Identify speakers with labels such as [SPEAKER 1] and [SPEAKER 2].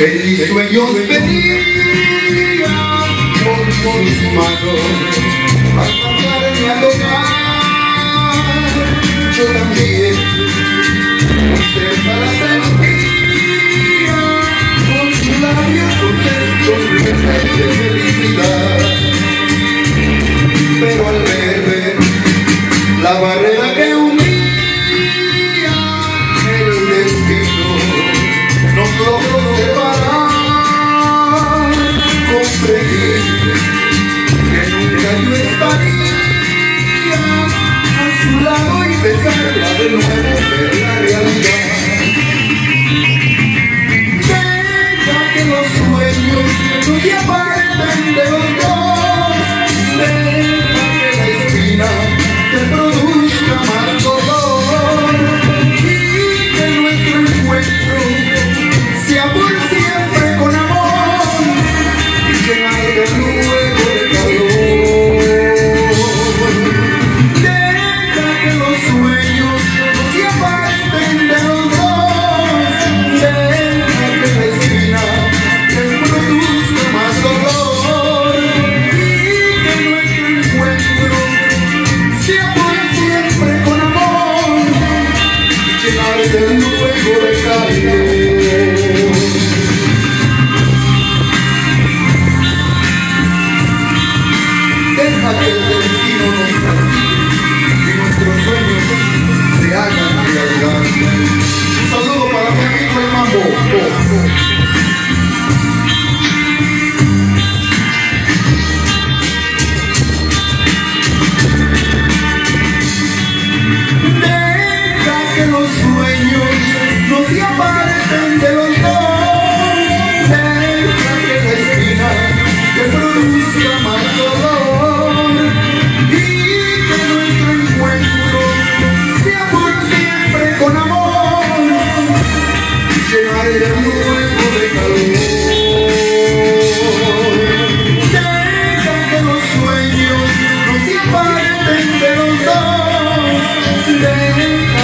[SPEAKER 1] En mis sueños venía con sus manos alcanzarme a tocar. Yo también cerca la sentía con sus labios contentos de felicidad. Pero al ver la barrera que unía el destino nos logró separar, comprendí que nunca yo estaría a su lado y besarla de nuevo, ver la realidad. Deja que los sueños no se aparten de los dos, deja que la espina te produzca más dolor y que nuestro encuentro sea por siempre con amor y llenarte luego de calor. Deja que los sueños no se aparten de los dos, deja que la espina te produzca más dolor y que nuestro encuentro sea por siempre con amor y llenarte luego de calor. Deja que el destino nos castigue y nuestros sueños se hagan realidad. Un saludo para mi amigo el Mambo. Deja que los sueños no se aparten de los dos, deja que la espina te produzca más dolor y que nuestro encuentro sea por siempre con amor y llenarte luego de calor. Deja que los sueños no se aparten de los dos, deja